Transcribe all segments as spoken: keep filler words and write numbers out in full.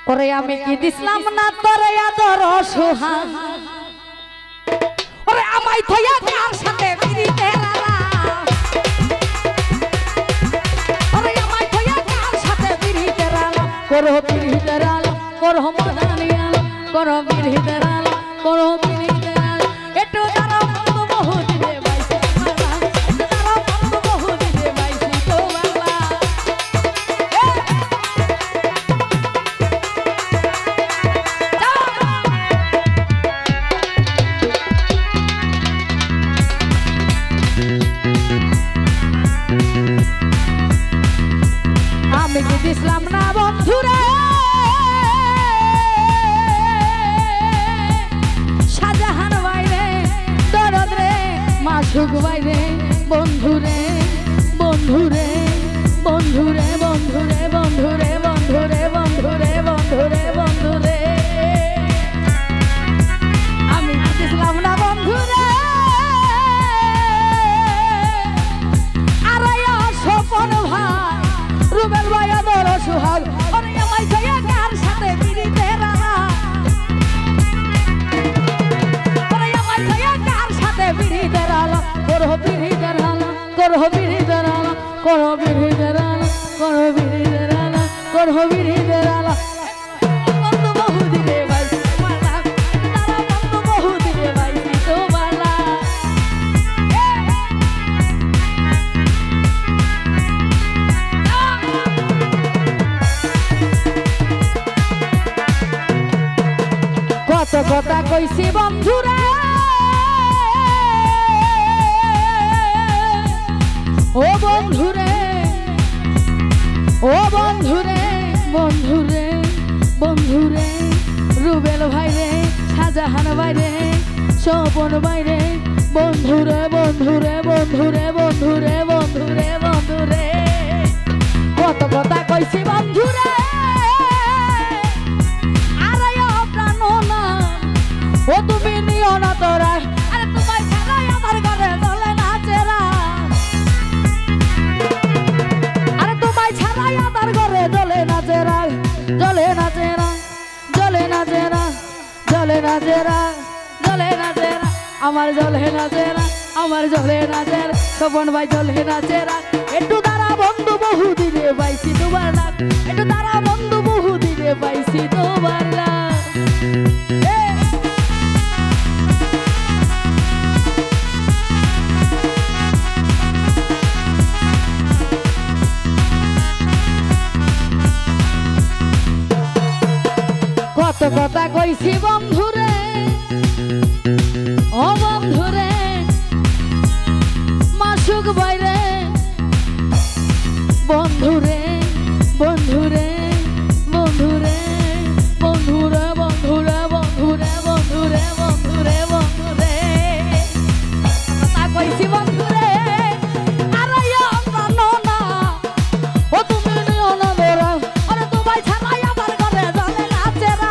ওরে আমি কি দিছিলাম না তোরে আদর সুহাগ ওরে আমায় থইয়া কার সাথে বিরিতে রালা ওরে আমায় থইয়া কার সাথে বিরিতে রালা করো বিরিতে রালা করো মদানিয়া করো বিরিতে রালা করো বিরিতে রালা একটু দাঁড়াও বন্ধু বহু দিনে বাইসি বালা একটু দাঁড়াও বন্ধু বহু দিনে বাইসি তো বালা আমি কি দিছিলাম না বন্ধুরে শাহজাহান বাইরে দরদ রে মাসুক বাইরে বন্ধুরে বন্ধুরে বন্ধুরে বন্ধুরে বন্ধুরে বন্ধুরে বন্ধুরে বন্ধুরে বন্ধুরে আমি কি দিছিলাম না বন্ধুরে আরায়া স্বপন ভাই রুবেল ভাই আদর সুহাগ ওরে আমায় থইয়া কার সাথে বিরিতে রালা ওরে আমায় থইয়া কার সাথে বিরিতে রালা করো বিরিতে রালা করো বিরিতে রালা করো বিরিতে রালা করো বিরিতে রালা করো বিরিতে রালা বন্ধু বহু দিনে বাইসি বালা তারা বন্ধু বহু দিনে বাইসি তো বালা কত কথা কইছি বন্ধুরে ও বন্ধুরে ও বন্ধুরে বন্ধুরে বন্ধুরে রুবেল ভাইরে শাহজাহান ভাইরে স্বপন ভাইরে বন্ধুরে বন্ধুরে বন্ধুরে বন্ধুরে বন্ধুরে বন্ধুরে কত কথা কইছি বন্ধুরে ও তুমি নিও না তোরা আরে তোমায় ছাড়াই আমার ঘরে জ্বলে না চেরা আরে তোমায় ছাড়াই আমার ঘরে জ্বলে না চেরা জ্বলে না চেরা জ্বলে না চেরা জ্বলে না চেরা জ্বলে না চেরা আমার জ্বলে না চেরা আমার জ্বলে না চেরা স্বপন ভাই জ্বলে না চেরা একটু দাঁড়া বন্ধু বহু দিনে পাইছি তোমার না একটু দাঁড়া বন্ধু বহু দিনে পাইছি তোমার না কত কথা কইছি বন্ধুরে ও বন্ধুরে মাসুক বাইরে বন্ধুরে বন্ধুরে বন্ধুরে বন্ধুরে বন্ধুরে বন্ধুরে বন্ধুরে বন্ধুরে বন্ধুরে কথা কইছি বন্ধুরে আরে জানো না ও তুমি নিও না ধরা আরে তোমায় ছাড়াই আমার ঘরে জ্বলে না চেরা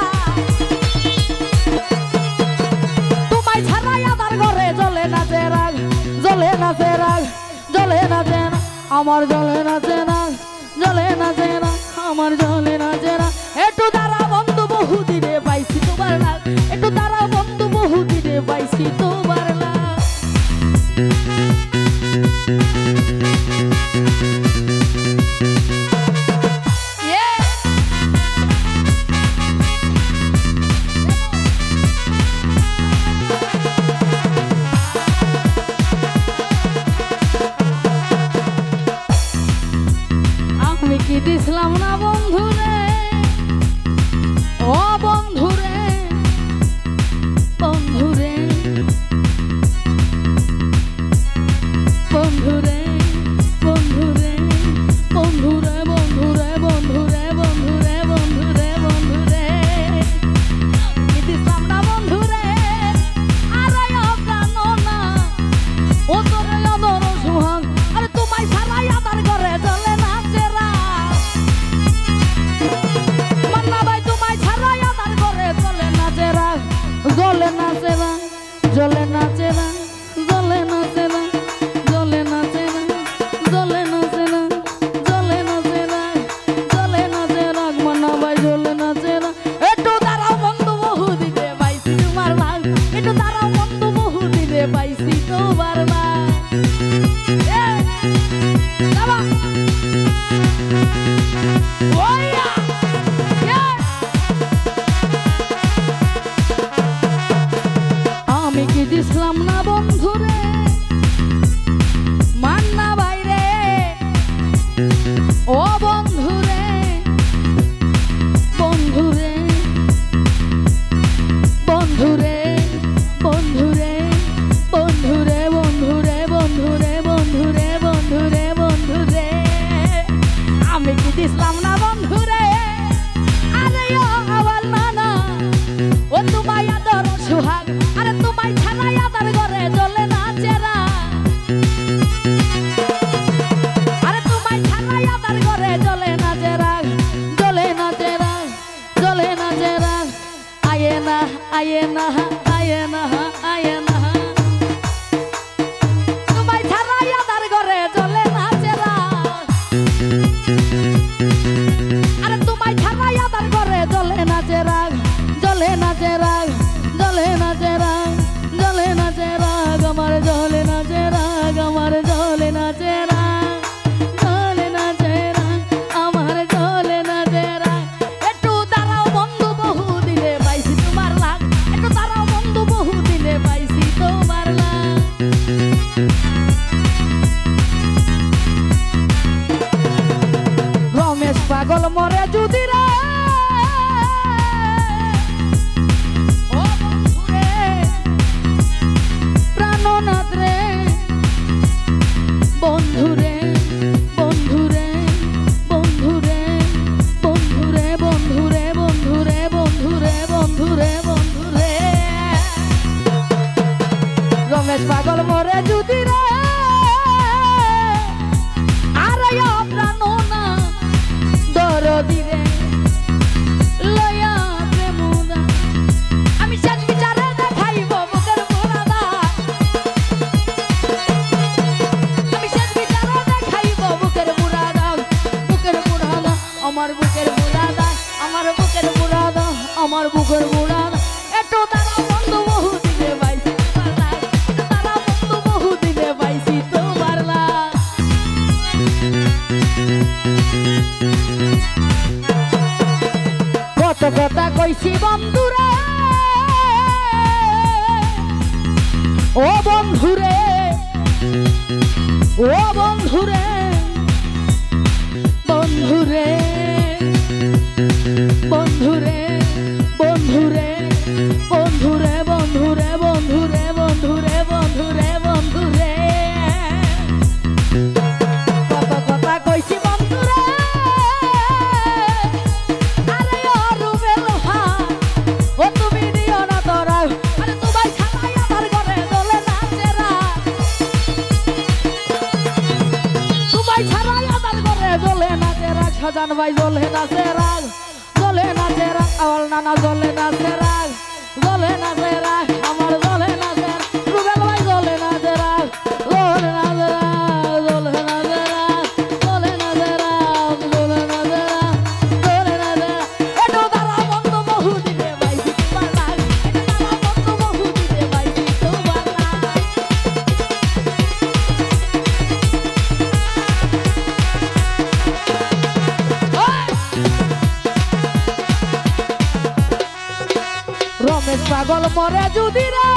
তোমায় ছাড়াই আমার ঘরে জ্বলে না চেরা জ্বলে না চেরা জ্বলে না চেরা আমার জ্বলে না চেরা জ্বলে না চেরা আমার জ্বলে না চেরা একটু দাঁড়া বন্ধু বহু দিনে পাইছি তোমার না একটু দাঁড়া বন্ধু বহু দিনে পাইছি তোমার না আমি কি দিছিলাম না বন্ধুরে আয়ে না আয়ে না আয়ে না তোমায় ছাড়া আদার ঘরে জ্বলে না চেরা আরে তোমায় ছাড়া আদার ঘরে জ্বলে না চেরা জ্বলে না চেরা জ্বলে না চেরা জ্বলে না চেরা আমার জ্বলে না চেরা আমার জ্বলে না চেরা জ্বলে না চেরা আমার জ্বলে না চেরা একটু দাঁড়াও বন্ধু বহু দিনে পাইছি তোমার লাগ একটু দাঁড়াও বন্ধু বহু দিনে পাইছি তোমার লাগ রমেশ পাগল মরে যদি রে বন্ধুরে বন্ধুরে বন্ধুরে বন্ধুরে বন্ধুরে বন্ধুরে বন্ধুরে বন্ধুরে বন্ধুরে রমেশ পাগল মরে যদি রে আরে প্রাণ না দরদি রে লয়া প্রেমুদা আমি শেষ বিচারে দেখাইব বুকের মুরাদা আমার বুকের মুরাদা আমার বুকের মুরাদা আমার বুকের মুরাদা একটু তারা বন্ধু বহু দিনে পাইছি তারা বন্ধু বহু দিনে পাইছি তোমার লাগ কত কথা কইছি বন্ধুরে ও বন্ধুরে ও বন্ধুরে বন্ধুরে বন্ধুরে বন্ধুরে বন্ধুরে বন্ধুরে বন্ধুরে বন্ধুরে বন্ধুরে বন্ধুরে কত কথা কইছি বন্ধুরে আরে ও রুবেল ভাই ও তুমি দিও না তোরা আরে তোমায় ছাড়াই আমার ঘরে দলে না চেরা তোমায় ছাড়াই আমার ঘরে দলে না চেরা সাজান ভাই জ্বলে না চেরা জ্বলে না চেরা আমার নানা জ্বলে না চেরা জ্বলে না চেরা আমার জ্বলে না চেরা রুবেল ভাই জ্বলে না চেরা জ্বলে না চেরা জ্বলে না চেরা জ্বলে না চেরা জ্বলে না চেরা জ্বলে না চেরা একটু তারা বন্ধু বহু দিনে পাইছি তোমার লাগ একটু তারা বন্ধু বহু দিনে পাইছি তোমার লাগ রমেশ পাগল মরে যদি রে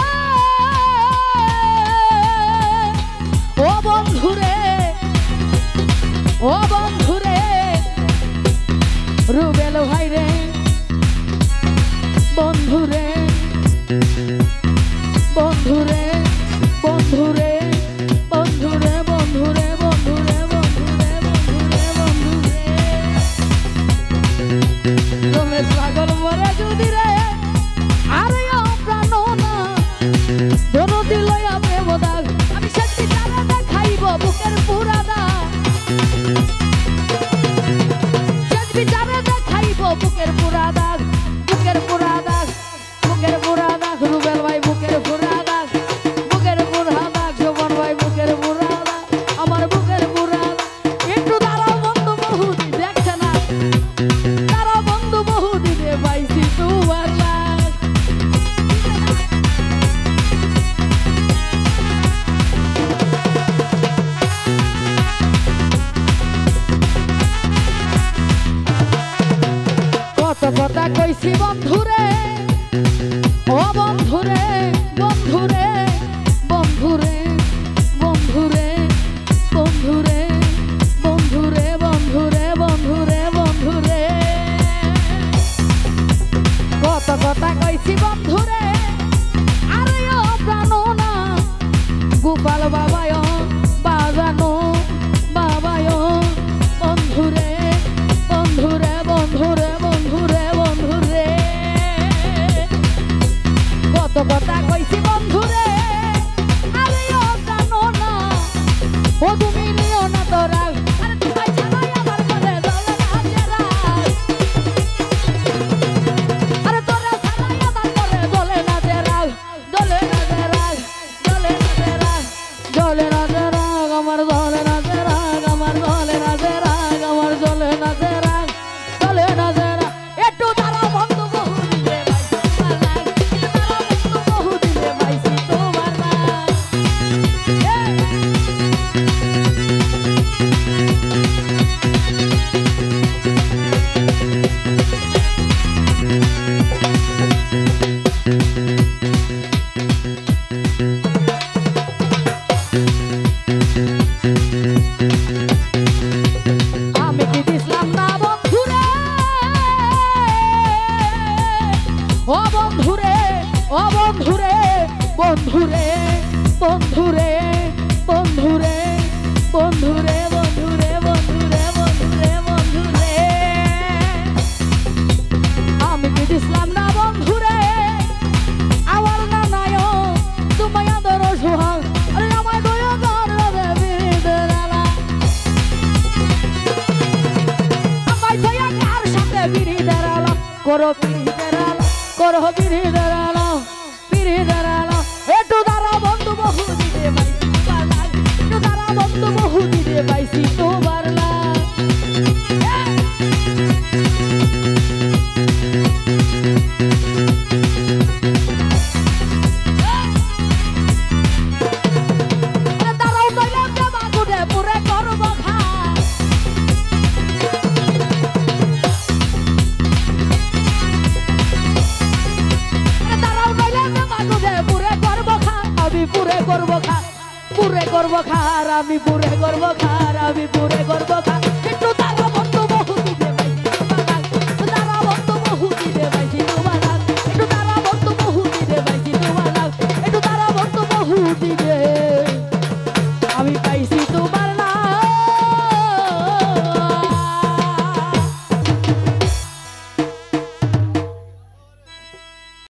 ও বন্ধুরে ও বন্ধুরে রুবেল ভাই রে বন্ধুরে বন্ধুরে বন্ধুরে বন্ধুরে বন্ধুরে বন্ধুরে বন্ধুরে বন্ধুরে বন্ধুরে রমেশ পাগল মরে যদি রে আরে ও প্রাণ না দরদি লয়া প্রেমদা আমি শেষ বিচারে দেখাইব বুকের পুরাদা শেষ বিচারে দেখাইব বুকের পুরাদা বুকের পুরাদা বুকের পুরাদা রুবেল ভাই বুকের পুরাদা বুকের পুরাদা জোবন ভাই বুকের পুরাদা আমার বুকের পুরাদা একটু দাঁড়াও বন্ধু বহু দিন দেখছে না তারা বন্ধু বহু দিনে পাইছি তোমার লাগ কত কথা কইছি বন্ধুরে ও বন্ধুরে বন্ধুরে বন্ধুরে বন্ধুরে বন্ধুরে বন্ধুরে বন্ধুরে বন্ধুরে বন্ধুরে কত কথা কইছি বন্ধুরে আরে ও প্রাণ না গোপাল বাবায় বাজানো বাবায় বন্ধুরে বন্ধুরে বন্ধুরে বন্ধুরে বন্ধুরে কত কথা কইছি বন্ধুরে আরে ও প্রাণ না ও তুমি নিও না তোরা আরে তোমায় ছাড়াই আমার ঘরে জ্বলে না চেরা আরে তোরা ছাড়াই আমার ঘরে ও বন্ধুরে ও বন্ধুরে বন্ধুরে বন্ধুরে বন্ধুরে বন্ধুরে বন্ধুরে বন্ধুরে বন্ধুরে বন্ধুরে আমি কি দিছিলাম না বন্ধুরে আমার না নাই তোমায় আদর সোহাগ আরে আমার দয়া কর দেবী দেরালা আমায় দয়া কার সাথে বিড়ি দেরালা করো বিড়ি দেরালা করো বিড়ি দেরালা বিড়ি দেরালা একটু দাঁড়া বন্ধু বহু দিতে পাইছি তোমার একটু দাঁড়া বন্ধু বহু দিতে পাইছি তোমার না পুরে করব খার পুরে করব খার আমি পুরে করব খার আমি পুরে করব খার একটু দাঁড়া বন্ধু বহু দিতে পাইছি তোমার একটু দাঁড়া বন্ধু বহু দিতে পাইছি তোমার একটু দাঁড়া বন্ধু বহু দিতে পাইছি তোমার একটু দাঁড়া বন্ধু বহু দিতে আমি পাইছি তোমার